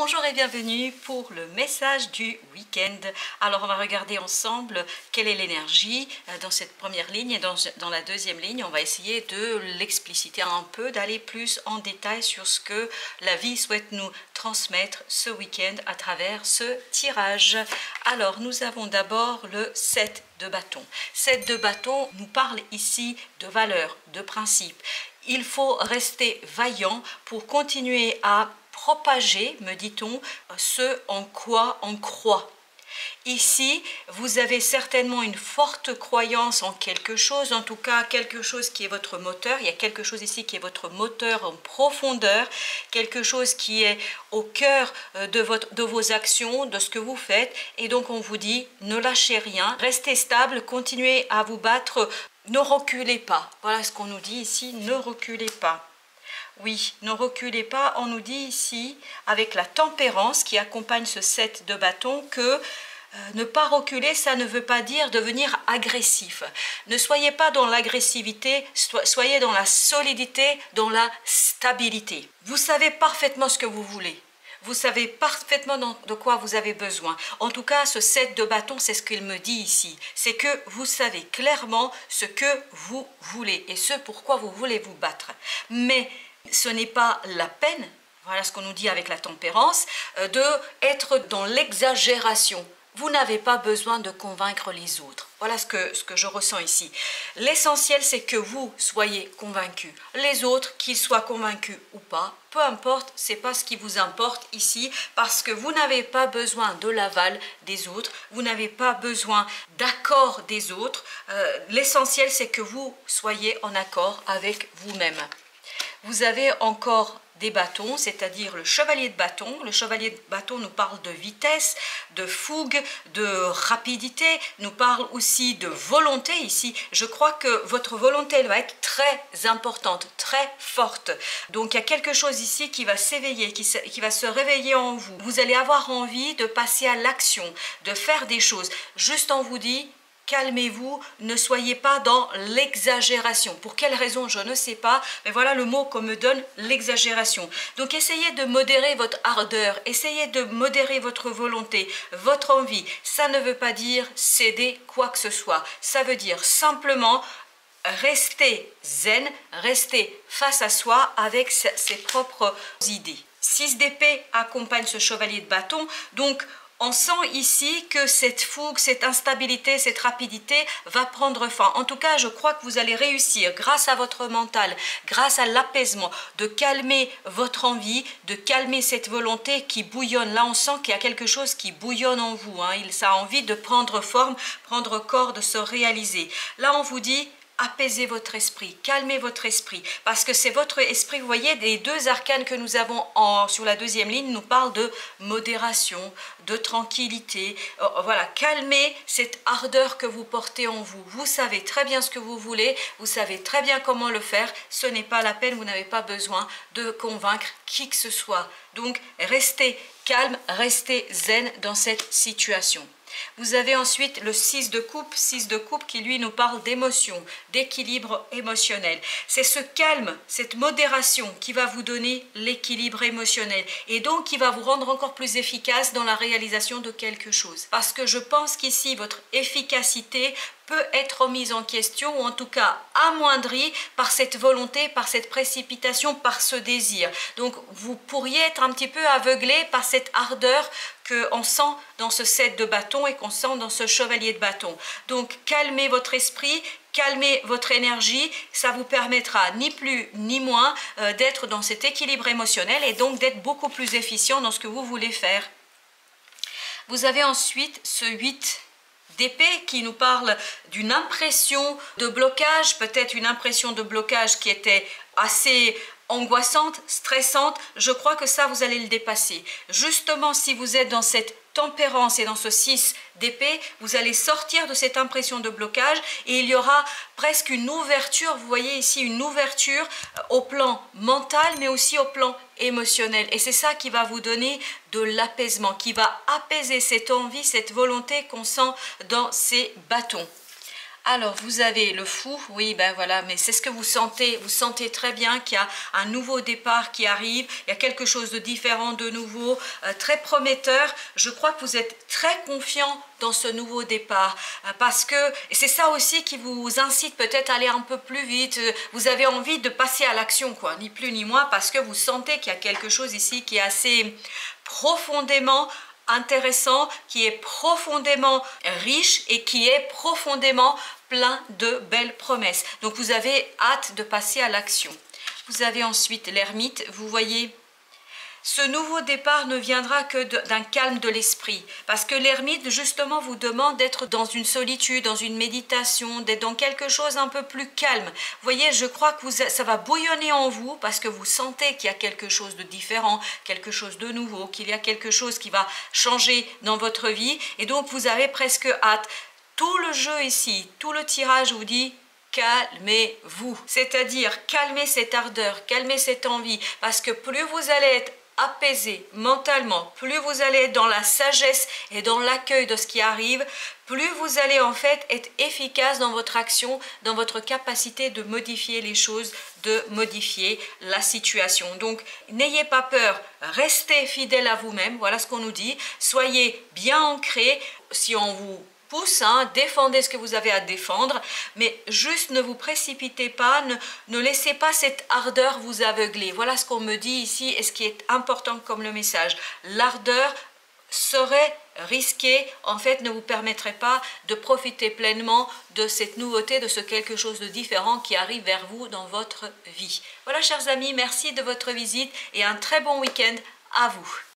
Bonjour et bienvenue pour le message du week-end. Alors on va regarder ensemble quelle est l'énergie dans cette première ligne et dans la deuxième ligne. On va essayer de l'expliciter un peu, d'aller plus en détail sur ce que la vie souhaite nous transmettre ce week-end à travers ce tirage. Alors nous avons d'abord le 7 de bâton. 7 de bâton nous parle ici de valeurs, de principes. Il faut rester vaillant pour continuer à propager, me dit-on, ce en quoi on croit. Ici, vous avez certainement une forte croyance en quelque chose, en tout cas quelque chose qui est votre moteur. Il y a quelque chose ici qui est votre moteur en profondeur, quelque chose qui est au cœur de vos actions, de ce que vous faites. Et donc on vous dit, ne lâchez rien, restez stable, continuez à vous battre, ne reculez pas. Voilà ce qu'on nous dit ici, ne reculez pas. Oui, ne reculez pas. On nous dit ici, avec la tempérance qui accompagne ce 7 de bâton, que ne pas reculer, ça ne veut pas dire devenir agressif. Ne soyez pas dans l'agressivité, soyez dans la solidité, dans la stabilité. Vous savez parfaitement ce que vous voulez. Vous savez parfaitement de quoi vous avez besoin. En tout cas, ce 7 de bâton, c'est ce qu'il me dit ici. C'est que vous savez clairement ce que vous voulez et ce pourquoi vous voulez vous battre. Mais ce n'est pas la peine, voilà ce qu'on nous dit avec la tempérance, d'être dans l'exagération. Vous n'avez pas besoin de convaincre les autres. Voilà ce que je ressens ici. L'essentiel, c'est que vous soyez convaincus. Les autres, qu'ils soient convaincus ou pas, peu importe, ce n'est pas ce qui vous importe ici, parce que vous n'avez pas besoin de l'aval des autres, vous n'avez pas besoin d'accord des autres. L'essentiel, c'est que vous soyez en accord avec vous-même. Vous avez encore des bâtons, c'est-à-dire le chevalier de bâton. Le chevalier de bâton nous parle de vitesse, de fougue, de rapidité, nous parle aussi de volonté ici. Je crois que votre volonté va être très importante, très forte. Donc il y a quelque chose ici qui va s'éveiller, qui va se réveiller en vous. Vous allez avoir envie de passer à l'action, de faire des choses. Juste on vous dit, calmez-vous, ne soyez pas dans l'exagération. Pour quelle raison, je ne sais pas, mais voilà le mot qu'on me donne, l'exagération. Donc essayez de modérer votre ardeur, essayez de modérer votre volonté, votre envie. Ça ne veut pas dire céder quoi que ce soit. Ça veut dire simplement rester zen, rester face à soi avec ses propres idées. 6 d'épée accompagne ce chevalier de bâton, donc on sent ici que cette fougue, cette instabilité, cette rapidité va prendre fin. En tout cas, je crois que vous allez réussir, grâce à votre mental, grâce à l'apaisement, de calmer votre envie, de calmer cette volonté qui bouillonne. Là, on sent qu'il y a quelque chose qui bouillonne en vous. Ça a envie de prendre forme, prendre corps, de se réaliser. Là, on vous dit, apaisez votre esprit, calmez votre esprit, parce que c'est votre esprit, vous voyez, les deux arcanes que nous avons sur la deuxième ligne nous parlent de modération, de tranquillité. Voilà, calmez cette ardeur que vous portez en vous. Vous savez très bien ce que vous voulez, vous savez très bien comment le faire, ce n'est pas la peine, vous n'avez pas besoin de convaincre qui que ce soit. Donc, restez calme, restez zen dans cette situation. Vous avez ensuite le 6 de coupe qui lui nous parle d'émotion, d'équilibre émotionnel. C'est ce calme, cette modération qui va vous donner l'équilibre émotionnel et donc qui va vous rendre encore plus efficace dans la réalisation de quelque chose. Parce que je pense qu'ici, votre efficacité peut être remise en question ou en tout cas amoindrie par cette volonté, par cette précipitation, par ce désir. Donc vous pourriez être un petit peu aveuglé par cette ardeur qu'on sent dans ce 7 de bâton et qu'on sent dans ce chevalier de bâton. Donc calmez votre esprit, calmez votre énergie, ça vous permettra ni plus ni moins d'être dans cet équilibre émotionnel et donc d'être beaucoup plus efficient dans ce que vous voulez faire. Vous avez ensuite ce 8 d'épée qui nous parle d'une impression de blocage, peut-être une impression de blocage qui était assez angoissante, stressante. Je crois que ça, vous allez le dépasser. Justement, si vous êtes dans cette tempérance et dans ce 6 d'épée, vous allez sortir de cette impression de blocage et il y aura presque une ouverture, vous voyez ici une ouverture au plan mental mais aussi au plan émotionnel et c'est ça qui va vous donner de l'apaisement, qui va apaiser cette envie, cette volonté qu'on sent dans ces bâtons. Alors, vous avez le fou, oui, ben voilà, mais c'est ce que vous sentez très bien qu'il y a un nouveau départ qui arrive, il y a quelque chose de différent, de nouveau, très prometteur. Je crois que vous êtes très confiant dans ce nouveau départ, parce que c'est ça aussi qui vous incite peut-être à aller un peu plus vite, vous avez envie de passer à l'action, quoi, ni plus ni moins, parce que vous sentez qu'il y a quelque chose ici qui est assez profondément intéressant, qui est profondément riche et qui est profondément plein de belles promesses. Donc vous avez hâte de passer à l'action. Vous avez ensuite l'ermite, vous voyez, ce nouveau départ ne viendra que d'un calme de l'esprit, parce que l'ermite justement vous demande d'être dans une solitude, dans une méditation, d'être dans quelque chose un peu plus calme. Vous voyez, je crois que ça va bouillonner en vous, parce que vous sentez qu'il y a quelque chose de différent, quelque chose de nouveau, qu'il y a quelque chose qui va changer dans votre vie, et donc vous avez presque hâte. Tout le jeu ici, tout le tirage vous dit calmez-vous, c'est-à-dire calmez cette ardeur, calmez cette envie, parce que plus vous allez être apaisé mentalement, plus vous allez être dans la sagesse et dans l'accueil de ce qui arrive, plus vous allez en fait être efficace dans votre action, dans votre capacité de modifier les choses, de modifier la situation. Donc n'ayez pas peur, restez fidèle à vous-même, voilà ce qu'on nous dit, soyez bien ancré. Si on vous pousse, défendez ce que vous avez à défendre, mais juste ne vous précipitez pas, ne laissez pas cette ardeur vous aveugler. Voilà ce qu'on me dit ici et ce qui est important comme le message. L'ardeur serait risquée, en fait ne vous permettrait pas de profiter pleinement de cette nouveauté, de ce quelque chose de différent qui arrive vers vous dans votre vie. Voilà chers amis, merci de votre visite et un très bon week-end à vous.